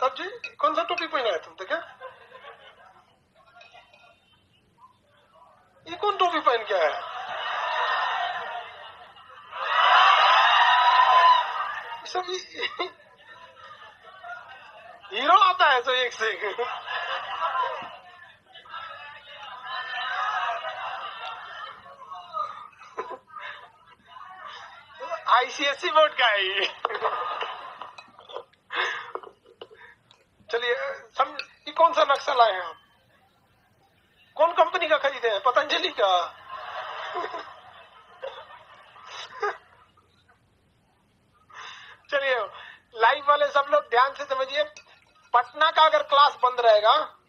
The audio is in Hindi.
साहब जी कौन सा टोपी पहना है तुम? तो क्या ये कौन टोपी पहन के आया है? सब हीरो आता है तो एक से एक। आईसीएसई बोर्ड का है ये। चलिए ये कौन सा नक्शा लाए हैं आप? कौन कंपनी का खरीदे हैं? पतंजलि का? चलिए लाइव वाले सब लोग ध्यान से समझिए, पटना का अगर क्लास बंद रहेगा